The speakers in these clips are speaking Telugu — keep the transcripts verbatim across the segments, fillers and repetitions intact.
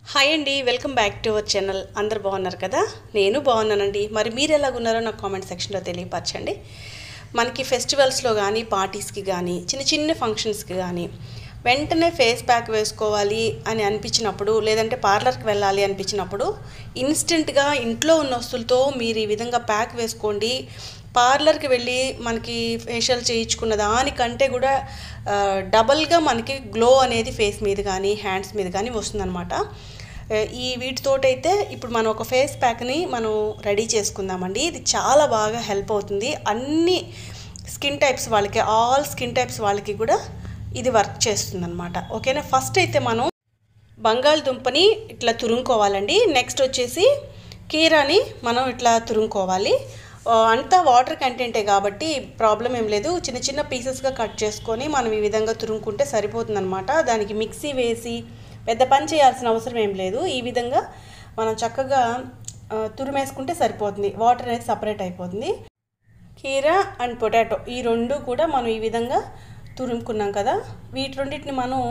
హాయ్ అండి, welcome back to our channel. అందరు బాగున్నారు కదా? నేను బాగున్నానండి. మరి మీరు ఎలాగున్నారో నాకు కామెంట్ సెక్షన్లో తెలియపరచండి. మనకి ఫెస్టివల్స్లో కానీ పార్టీస్కి కానీ చిన్న చిన్న ఫంక్షన్స్కి కానీ వెంటనే ఫేస్ ప్యాక్ వేసుకోవాలి అని అనిపించినప్పుడు, లేదంటే పార్లర్కి వెళ్ళాలి అనిపించినప్పుడు ఇన్స్టెంట్గా ఇంట్లో ఉన్న వస్తువులతో మీరు ఈ విధంగా ప్యాక్ వేసుకోండి. పార్లర్కి వెళ్ళి మనకి ఫేషియల్ చేయించుకున్న దానికంటే కూడా డబల్గా మనకి గ్లో అనేది ఫేస్ మీద కానీ హ్యాండ్స్ మీద కానీ వస్తుందన్నమాట. ఈ వీటితోటైతే ఇప్పుడు మనం ఒక ఫేస్ ప్యాక్ని మనం రెడీ చేసుకుందామండి. ఇది చాలా బాగా హెల్ప్ అవుతుంది అన్ని స్కిన్ టైప్స్ వాళ్ళకి, ఆల్ స్కిన్ టైప్స్ వాళ్ళకి కూడా ఇది వర్క్ చేస్తుంది అనమాట. ఓకేనా? ఫస్ట్ అయితే మనం బంగాళదుంపని ఇట్లా తురుముకోవాలండి. నెక్స్ట్ వచ్చేసి కీరాని మనం ఇట్లా తురుముకోవాలి. అంతా వాటర్ కంటెంటే కాబట్టి ప్రాబ్లం ఏం లేదు. చిన్న చిన్న పీసెస్గా కట్ చేసుకొని మనం ఈ విధంగా తురుముకుంటే సరిపోతుందన్నమాట. దానికి మిక్సీ వేసి పెద్ద పని చేయాల్సిన అవసరం ఏం లేదు. ఈ విధంగా మనం చక్కగా తురిమేసుకుంటే సరిపోతుంది. వాటర్ అనేది సపరేట్ అయిపోతుంది. కీరా అండ్ పొటాటో ఈ రెండు కూడా మనం ఈ విధంగా తురుముకున్నాం కదా, వీటి రెండింటిని మనం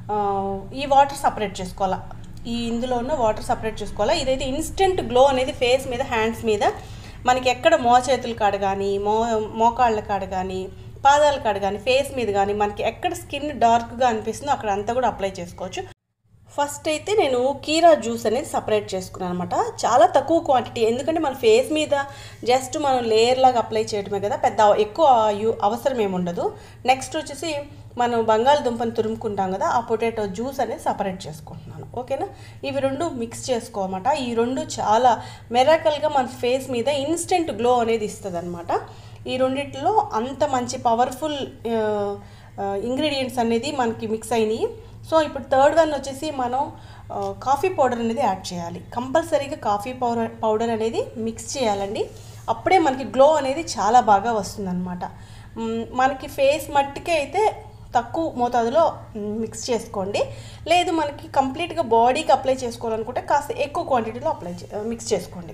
ఈ వాటర్ సపరేట్ చేసుకోవాలా. ఈ ఇందులో ఉన్న వాటర్ సపరేట్ చేసుకోవాలా. ఇదైతే ఇన్స్టెంట్ గ్లో అనేది ఫేస్ మీద, హ్యాండ్స్ మీద, మనకి ఎక్కడ మోచేతుల కాడ కానీ, మో మోకాళ్ళ కాడ కానీ, పాదాల కాడ కానీ, ఫేస్ మీద కానీ మనకి ఎక్కడ స్కిన్ డార్క్గా అనిపిస్తుందో అక్కడ అంతా కూడా అప్లై చేసుకోవచ్చు. ఫస్ట్ అయితే నేను కీరా జ్యూస్ అనేది సపరేట్ చేసుకున్నాను అనమాట. చాలా తక్కువ క్వాంటిటీ, ఎందుకంటే మన ఫేస్ మీద జస్ట్ మనం లేయర్ లాగా అప్లై చేయడమే కదా, పెద్ద ఎక్కువ అవసరం ఏమి ఉండదు. నెక్స్ట్ వచ్చేసి మనం బంగాళదుంపని తురుముకుంటాం కదా, ఆ పొటాటో జ్యూస్ అనేది సపరేట్ చేసుకుంటున్నాను. ఓకేనా? ఇవి రెండు మిక్స్ చేసుకోమాట. ఈ రెండు చాలా మెరాకల్గా మన ఫేస్ మీద ఇన్స్టెంట్ గ్లో అనేది ఇస్తుంది అనమాట. ఈ రెండిట్లో అంత మంచి పవర్ఫుల్ ఇంగ్రీడియంట్స్ అనేది మనకి మిక్స్ అయినాయి. సో ఇప్పుడు థర్డ్ వన్ వచ్చేసి మనం కాఫీ పౌడర్ అనేది యాడ్ చేయాలి. కంపల్సరీగా కాఫీ పౌడర్ పౌడర్ అనేది మిక్స్ చేయాలండి. అప్పుడే మనకి గ్లో అనేది చాలా బాగా వస్తుందన్నమాట. మనకి ఫేస్ మట్టికే అయితే తక్కువ మోతాదులో మిక్స్ చేసుకోండి. లేదు మనకి కంప్లీట్గా బాడీకి అప్లై చేసుకోవాలనుకుంటే కాస్త ఎక్కువ క్వాంటిటీలో అప్లై మిక్స్ చేసుకోండి.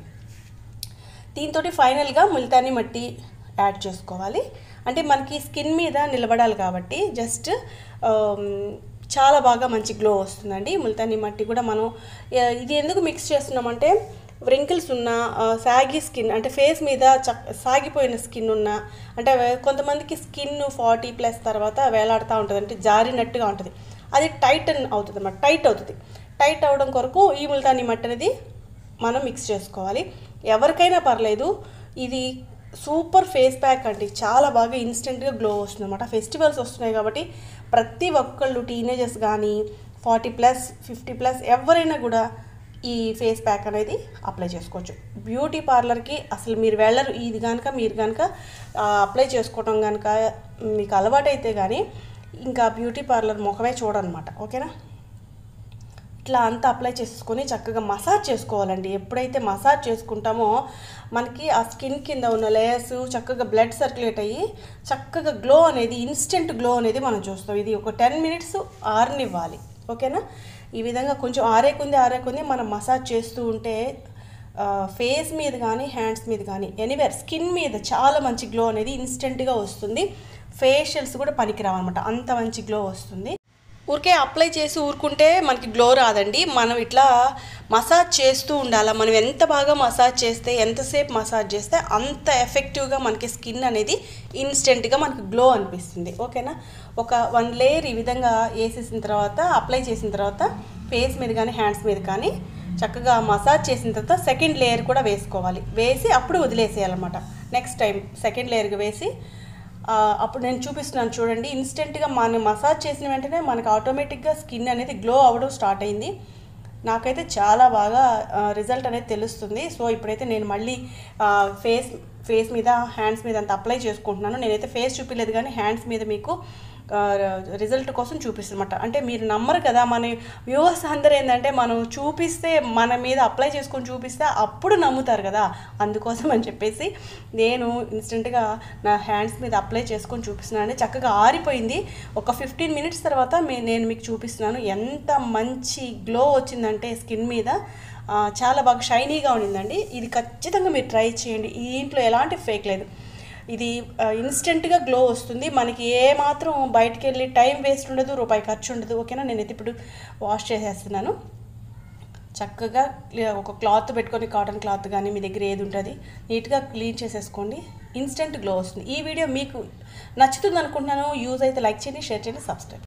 దీంతో ఫైనల్గా ముల్తానీ మట్టి యాడ్ చేసుకోవాలి. అంటే మనకి స్కిన్ మీద నిలబడాలి కాబట్టి జస్ట్ చాలా బాగా మంచి గ్లో వస్తుందండి. ముల్తానీ మట్టి కూడా మనం ఇది ఎందుకు మిక్స్ చేస్తున్నామంటే, వ్రింకిల్స్ ఉన్న, సాగి స్కిన్ అంటే ఫేస్ మీద చక్ సాగిపోయిన స్కిన్ ఉన్న, అంటే కొంతమందికి స్కిన్ ఫార్టీ ప్లస్ తర్వాత వేలాడుతూ ఉంటుంది, అంటే జారినట్టుగా ఉంటుంది, అది టైట్ అవుతుంది అన్నమాట. టైట్ అవుతుంది. టైట్ అవ్వడం కొరకు ఈ ముల్తానీ మట్టి అనేది మనం మిక్స్ చేసుకోవాలి. ఎవరికైనా పర్లేదు, ఇది సూపర్ ఫేస్ ప్యాక్ అండి. చాలా బాగా ఇన్స్టెంట్గా గ్లో వస్తుంది అన్నమాట. ఫెస్టివల్స్ వస్తున్నాయి కాబట్టి ప్రతి ఒక్కళ్ళు, టీనేజర్స్ కానీ, ఫార్టీ ప్లస్ ఫిఫ్టీ ప్లస్ ఎవరైనా కూడా ఈ ఫేస్ ప్యాక్ అనేది అప్లై చేసుకోవచ్చు. బ్యూటీ పార్లర్కి అసలు మీరు వెళ్ళరు. ఇది కనుక మీరు కనుక అప్లై చేసుకోవడం కనుక మీకు అలవాటైతే కానీ ఇంకా బ్యూటీ పార్లర్ ముఖమే చూడనమాట. ఓకేనా? ఇట్లా అంతా అప్లై చేసుకొని చక్కగా మసాజ్ చేసుకోవాలండి. ఎప్పుడైతే మసాజ్ చేసుకుంటామో మనకి ఆ స్కిన్ కింద ఉన్న లేయర్స్ చక్కగా బ్లడ్ సర్క్యులేట్ అయ్యి చక్కగా గ్లో అనేది, ఇన్స్టెంట్ గ్లో అనేది మనం చూస్తాం. ఇది ఒక టెన్ మినిట్స్ ఆరనివ్వాలి. ఓకేనా? ఈ విధంగా కొంచెం ఆరేకుంది ఆరేకుంది మనం మసాజ్ చేస్తూ ఉంటే ఫేస్ మీద కానీ, హ్యాండ్స్ మీద కానీ, ఎనీవేర్ స్కిన్ మీద చాలా మంచి గ్లో అనేది ఇన్స్టెంట్గా వస్తుంది. ఫేషియల్స్ కూడా పనికిరావన్నమాట, అంత మంచి గ్లో వస్తుంది. ఊరికే అప్లై చేసి ఊరుకుంటే మనకి గ్లో రాదండి. మనం ఇట్లా మసాజ్ చేస్తూ ఉండాలి. మనం ఎంత బాగా మసాజ్ చేస్తే, ఎంతసేపు మసాజ్ చేస్తే అంత ఎఫెక్టివ్గా మనకి స్కిన్ అనేది ఇన్స్టెంట్గా మనకి గ్లో అనిపిస్తుంది. ఓకేనా? ఒక వన్ లేయర్ ఈ విధంగా వేసేసిన తర్వాత, అప్లై చేసిన తర్వాత ఫేస్ మీద కానీ, హ్యాండ్స్ మీద కానీ చక్కగా మసాజ్ చేసిన తర్వాత సెకండ్ లేయర్ కూడా వేసుకోవాలి. వేసి అప్పుడు వదిలేసేయాలన్నమాట. నెక్స్ట్ టైం సెకండ్ లేయర్గా వేసి అప్పుడు నేను చూపిస్తున్నాను చూడండి. ఇన్స్టెంట్గా మనం మసాజ్ చేసిన వెంటనే మనకు ఆటోమేటిక్గా స్కిన్ అనేది గ్లో అవ్వడం స్టార్ట్ అయింది. నాకైతే చాలా బాగా రిజల్ట్ అనేది తెలుస్తుంది. సో ఇప్పుడైతే నేను మళ్ళీ ఫేస్ ఫేస్ మీద, హ్యాండ్స్ మీద అంత అప్లై చేసుకుంటున్నాను. నేనైతే ఫేస్ చూపించలేదు కానీ హ్యాండ్స్ మీద మీకు రిజల్ట్ కోసం చూపిస్తున్నమాట. అంటే మీరు నమ్మరు కదా, మన వ్యూవర్స్ అందరూ ఏంటంటే మనం చూపిస్తే, మన మీద అప్లై చేసుకొని చూపిస్తే అప్పుడు నమ్ముతారు కదా, అందుకోసం అని చెప్పేసి నేను ఇన్స్టెంట్గా నా హ్యాండ్స్ మీద అప్లై చేసుకొని చూపిస్తున్నాను. చక్కగా ఆరిపోయింది. ఒక ఫిఫ్టీన్ మినిట్స్ తర్వాత నేను మీకు చూపిస్తున్నాను ఎంత మంచి గ్లో వచ్చిందంటే స్కిన్ మీద. చాలా బాగా షైనీగా ఉండిందండి. ఇది ఖచ్చితంగా మీరు ట్రై చేయండి. ఈ ఇంట్లో ఎలాంటి ఫేక్ లేదు. ఇది ఇన్స్టెంట్గా గ్లో వస్తుంది. మనకి ఏ మాత్రం బయటికి వెళ్ళి టైం వేస్ట్ ఉండదు, రూపాయి ఖర్చు ఉండదు. ఓకేనా? నేనైతే ఇప్పుడు వాష్ చేసేస్తున్నాను. చక్కగా ఒక క్లాత్ పెట్టుకొని కాటన్ క్లాత్ కానీ మీ దగ్గర ఏది ఉంటుంది నీట్గా క్లీన్ చేసేసుకోండి. ఇన్స్టెంట్ గ్లో వస్తుంది. ఈ వీడియో మీకు నచ్చుతుంది అనుకుంటున్నాను. యూజ్ అయితే లైక్ చేయండి, షేర్ చేయండి, సబ్స్క్రైబ్.